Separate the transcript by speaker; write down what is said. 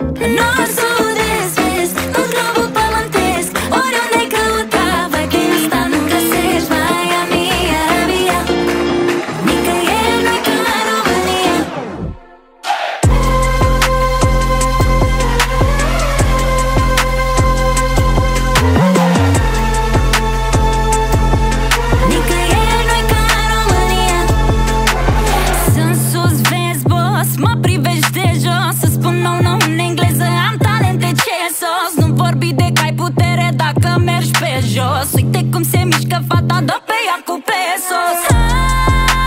Speaker 1: Nord, sud, est, vest, tot globul pământesc. Oriunde ai căuta, vai din asta nu găsești. Miami, Arabia, nicăieri nu-i ca România. Nicăieri nu-i ca România. Sunt sus, vezi, boss, mă privești de jos. Să spun nou, nou în engleză, am talente, ce sos. Nu vorbi de că ai putere dacă mergi pe jos. Uite cum se mișcă fata, dă pe ea cu pesos.